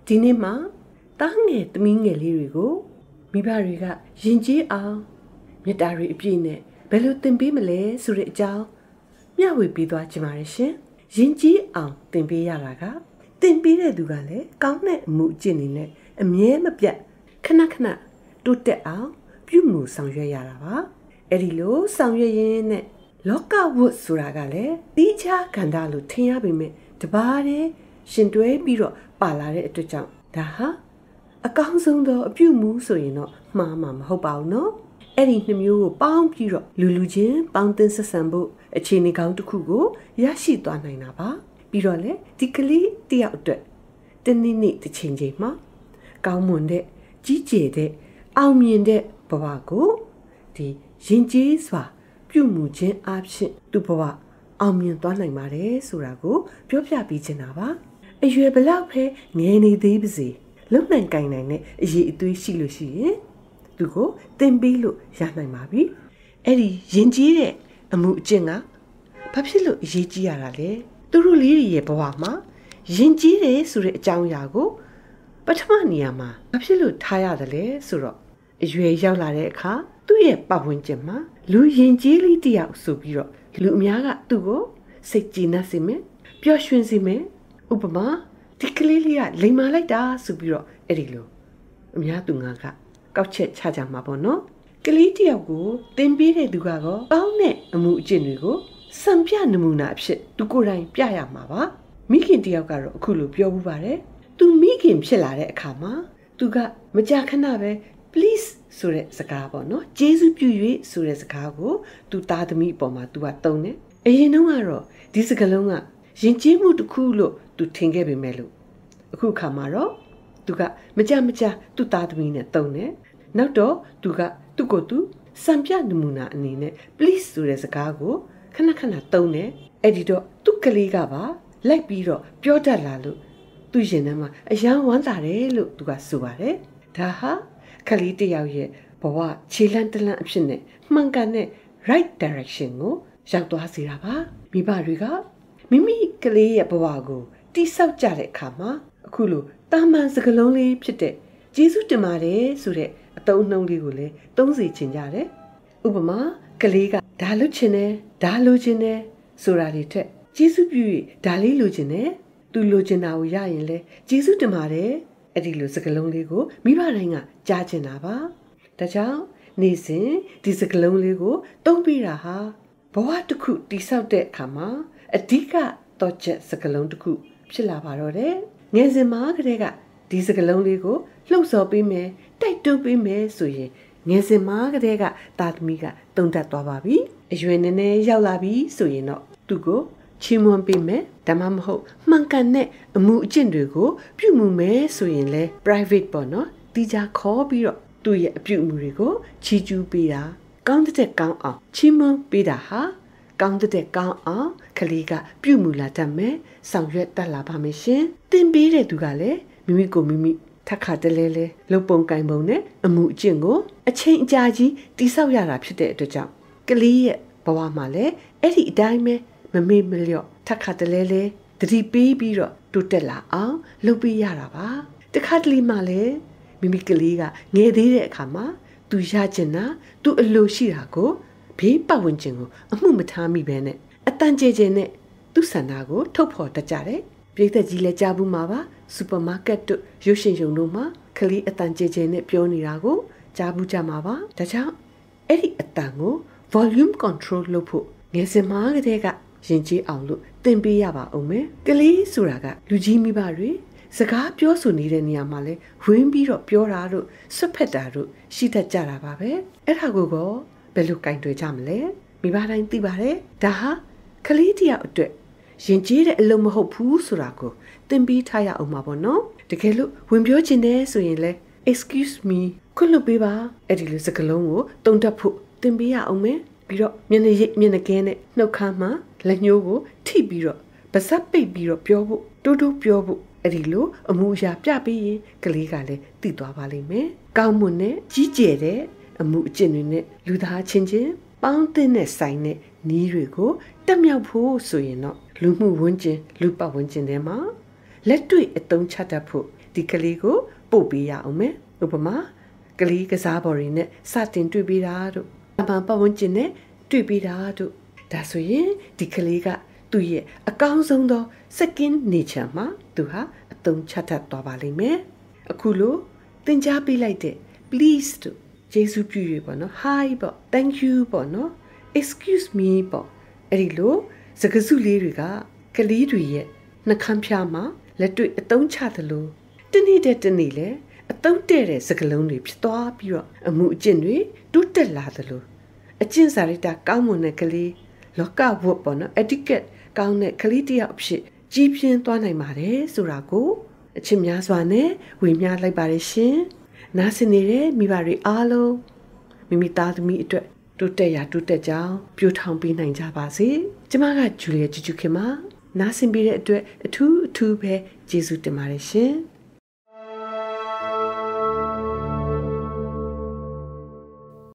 ဒီနေ့မှာတားငယ်သမီးငယ်လေးတွေကိုမိဘတွေကယဉ်ကျေးအောင်မေတ္တာတွေအပြည့်နဲ့ဘယ်လိုသင်ပေးမလဲဆိုတဲ့အကြောင်းမျှဝေပေးသွားချင်ပါတယ်ရှင်ယဉ်ကျေးအောင်သင်ပေးရတာကသင်ပေးတဲ့သူကလည်းကောင်းတဲ့အမှုအကျင့်တွေနဲ့အမြဲမပြတ်ခဏခဏတိုးတက်အောင်ပြုမှုဆောင်ရွက်ရတာပါအဲ့ဒီလိုဆောင်ရွက်ရင်းနဲ့လောကဝတ်ဆိုတာကလည်းတီးခြားခန္ဓာလို့ထင်ရပေမဲ့တပါးတည်းရှင်တွဲပြီးတော့ပါလာတဲ့အတွက်ကြောင့်ဒါဟာအကောင်းဆုံးသောအပြုမှုဆိုရင်တော့မှားမှာမဟုတ်ပါဘူးနော်အဲ့ဒီနှစ်မျိုးကိုပေါင်းပြီးတော့လူချင်းပေါင်းသင်းဆက်ဆံဖို့အခြေအနေကောင်းတစ်ခုကိုရရှိသွားနိုင်တာပါပြီးတော့လေဒီကလေးတယောက်အတွက်တနေ့တစ်ချိန်မှာကောင်းမွန်တဲ့ကြီးကျယ်တဲ့အောင်မြင်တဲ့ဘဝကိုဒီရင်ကျေးစွာပြုမှုခြင်းအဖြစ်သူ့ဘဝအောင်မြင်သွားနိုင်ပါတယ်ဆိုတာကိုပြောပြပေးချင်တာပါအရွယ်ဘလောက်ပဲငယ်နေသေးပါစေလုံနိုင်ကိုင်နိုင်တဲ့အရေးအသွေးရှိလို့ရှိရင်သူကိုသင်ပေးလို့ရနိုင်ပါပြီအဲ့ဒီရင်ကြီးတဲ့အမှုအကျင့်ကဘာဖြစ်လို့အရေးကြီးရတာလဲသူတို့လေးတွေရဲ့ဘဝမှာရင်ကြီးတယ်ဆိုတဲ့အကြောင်းအရာကိုပထမနေရာမှာဘာဖြစ်လို့ထားရတယ်လဲဆိုတော့အရွယ်ရောက်လာတဲ့အခါသူ့ရဲ့ပတ်ဝန်းကျင်မှာလူရင်ကြီးလေးတယောက်ဆိုပြီးတော့လူအများကသူ့ကိုစိတ်ကြည်နပ်စေမယ်ပျော်ရွှင်စေမယ်ဥပမာဒီကလေးလေးကလိမ်မာလိုက်တာဆိုပြီးတော့အဲ့ဒီလိုအများသူငါကကောက်ချက်ချကြမှာပေါ့နော်ကလေးတယောက်ကိုသင်ပေးတဲ့သူကတော့ကောင်းတဲ့အမှုအကျင့်တွေကိုစံပြနမူနာအဖြစ်သူကိုယ်တိုင်ပြရမှာပါမိခင်တယောက်ကတော့အခုလိုပြောမှုပါတယ်သူမိခင်ဖြစ်လာတဲ့အခါမှာသူကမကြာခဏပဲ please ဆိုတဲ့စကားပေါ့နော်ကျေးဇူးပြု၍ဆိုတဲ့စကားကိုသူသားသမီးအပေါ်မှာသူကသုံးတယ်အရင်တုန်းကတော့ဒီစကားလုံးကယဉ်ကျေးမှုတစ်ခုလို့သူထင်ခဲ့ပေမဲ့လို့အခုခါမှာတော့သူကမကြသူ့သားသမီးနဲ့တုံးတယ်နောက်တော့သူကသူ့ကိုယ်သူစံပြနမူနာအနေနဲ့ please ဆိုတဲ့စကားကိုခဏတုံးတယ်အဲ့ဒီတော့သူ့ကလေးကပါလိုက်ပြီးတော့ပြောတတ်လာလို့သူရင်ထဲမှာအယံဝမ်းသာတယ်လို့သူကဆိုပါတယ်ဒါဟာကလေးတယောက်ရဲ့ဘဝခြေလန်းတလန်းအဖြစ်နဲ့မှန်ကန်တဲ့ right direction ကိုရောက်သွားစေတာပါမိဘတွေကမိမိကလေးရဲ့ဘဝကိုတိဆောက်ကြတဲ့အခါမှာအခုလိုတာမန်စကားလုံးလေးဖြစ်တဲ့ကျေးဇူးတင်ပါတယ်ဆိုတဲ့အသုံးအနှုန်းလေးကိုလည်းသုံးစီချင်ကြတယ်ဥပမာကလေးကဒါလုပ်ချင်တယ်ဒါလိုချင်တယ်ဆိုတာတွေထက်ကျေးဇူးပြု၍ဒါလေးလိုချင်တယ်သူလိုချင်တာကိုရရင်လဲကျေးဇူးတင်ပါတယ်အဲ့ဒီလိုစကားလုံးလေးကိုမိဘတိုင်းကကြားချင်တာပါဒါကြောင့်နေ့စဉ်ဒီစကားလုံးလေးကိုသုံးပြီးတာဟာဘဝတစ်ခုတိဆောက်တဲ့အခါမှာအဓိကတော့ချက်စကားလုံးတစ်ခုဖြစ်လာပါတော့တယ်ငယ်စဉ်မှာကတည်းကဒီစကားလုံးလေးကိုလှုပ်ဆော်ပေးမယ်တိုက်တွန်းပေးမယ်ဆိုရင်ငယ်စဉ်မှာကတည်းကသားသမီးကတုံတက်သွားပါပြီအရွယ်နည်းနည်းရောက်လာပြီဆိုရင်တော့သူကိုချီးမွမ်းပေးမယ်ဒါမှမဟုတ်မှန်ကန်တဲ့အမှုအကျင့်တွေကိုပြုမှုမယ်ဆိုရင်လဲ private ပေါ့နော်တီးခြားခေါ်ပြီးတော့သူ့ရဲ့အပြုအမူတွေကိုချီးကျူးပေးတာကောင်းတဲ့ကောင်းအောင်ချီးမွမ်းပေးတာဟာကောင်းတဲ့ကောင်းအောင်ကလေးကပြုမှုလာတတ်မယ်ဆောင်ရွက်တတ်လာပါမယ်ရှင်သင်ပေးတဲ့သူကလည်းမိမိကိုမိမိထက်ခါတလဲလဲလုံပုံကင်ပုံနဲ့အမှုအကျင့်ကိုအချိန်အကြာကြီးတိဆောက်ရတာဖြစ်တဲ့အတွက်ကြောင့်ကလေးရဲ့ဘဝမှာလည်းအဲ့ဒီအတိုင်းပဲမမေ့မလျော့ထက်ခါတလဲလဲတတိပေးပြီးတော့တိုးတက်လာအောင်လုပ်ပေးရတာပါတခါတလေမှလည်းမိမိကလေးကငယ်သေးတဲ့အခါမှာသူရချင်တာသူအလိုရှိတာကိုဘေးပတ်ဝန်းကျင်ကိုအမှုမထားမိပဲနဲ့အတန်ကျဲကျဲနဲ့သူ့ဆန္ဒကိုထုတ်ဖော်တတ်ကြတယ်ပြည်သက်ကြီးလည်းကြားဘူးမှာပါစူပါမားကတ်တို့ရုပ်ရှင်ရုံတို့မှာကလေးအတန်ကျဲကျဲနဲ့ပြောနေတာကိုကြားဘူးကြမှာပါဒါကြောင့်အဲ့ဒီအတန်ကို volume control လုပ်ဖို့ငယ်စဉ်မှာကတည်းကရင်ကျေးအောင်လို့သင်ပေးရပါအောင်မယ်ကလေးဆိုတာကလူကြီးမိဘတွေစကားပြောဆိုနေတဲ့နေရာမှာလဲဝင်းပြီးတော့ပြောတာတို့ဆွတ်ဖက်တာတို့ရှိတတ်ကြတာပါပဲအဲ့ဒါကိုဘယ်လိုကင်တွယ်ကြမလဲမိဘတိုင်းသိပါတယ်ဒါဟာကလေးတယောက်အတွက်ရင်ကျေးတဲ့အလုံးမဟုတ်ဘူးဆိုတာကိုသင်ပေးထားရအောင်ပါပေါ့နော်တကယ်လို့ဝင်ပြောချင်တယ်ဆိုရင်လဲ excuse me ခွင့်လွှတ်ပေးပါအဲ့ဒီလိုစကားလုံးကိုတုံတက်ဖို့သင်ပေးရအောင်မယ်ပြီးတော့မျက်နှာရိပ်မျက်နှာကဲနဲ့နှုတ်ခမ်းမှာလက်ညှိုးကိုထိပြီးတော့ပါးစပ်ပိတ်ပြီးတော့ပြောဖို့တိုးတိုးပြောဖို့အဲ့ဒီလိုအမှုအရာပြပြီးရင်ကလေးကလည်းသိသွားပါလိမ့်မယ်ကောင်းမွန်တဲ့ကြီးကျယ်တဲ့အမှုအကျင့်တွေနဲ့လူသားချင်းချင်းပေါင်းသင်းတဲ့ဆိုင်တဲ့နီးတွေကိုတက်မြောက်ဖို့ဆိုရင်တော့လူမှုဝန်းကျင်လူပတ်ဝန်းကျင်ထဲမှာလက်တွေ့အသုံးချတတ်ဖို့ဒီကလေးကိုပို့ပေးရအောင်မယ်ဥပမာကလေးကစားပေါ်တွေနဲ့စတင်တွေ့ပေးတာတို့အမှန်ပတ်ဝန်းကျင်နဲ့တွေ့ပေးတာတို့ဒါဆိုရင်ဒီကလေးကသူ့ရဲ့အကောင်းဆုံးသော second nature မှာသူဟာအသုံးချတတ်သွားပါလိမ့်မယ်အခုလိုသင်ကြားပေးလိုက်တဲ့ please တို့ယေရှုပြုရပေါ့နော် hi ပေါ့ thank you ပေါ့နော် excuse me ပေါ့အဲ့ဒီလိုစကားစုလေးတွေကကလေးတွေရဲ့နှာခမ်းဖျားမှာလက်တွေ့အသုံးချသလိုတနေ့တနေ့လဲအသုံးတဲ့စကားလုံးတွေဖြစ်သွားပြီးတော့အမှုအကျင့်တွေတိုးတက်လာသလိုအကျင့်စာရိတ္တကောင်းမွန်တဲ့ကလေးလောကဝတ်ပေါ့နော် etiquette ကောင်းတဲ့ကလေးတယောက်အဖြစ်ကြီးပြင်းသွားနိုင်ပါတယ်ဆိုတာကိုအချင်းများစွာနဲ့ဝေမျှလိုက်ပါတယ်ရှင်နားဆင်နေတဲ့မိဘတွေအားလုံးမိမိသားသမီးအတွက်တိုးတက်ရာတိုးတက်ကြောင်းပြိုထောင်ပေးနိုင်ကြပါစေကျမကဂျူလီယာ Kyu Kyu Khinပါနားဆင်ပေးတဲ့အတွက်အထူးပဲကျေးဇူးတင်ပါတယ်ရှင်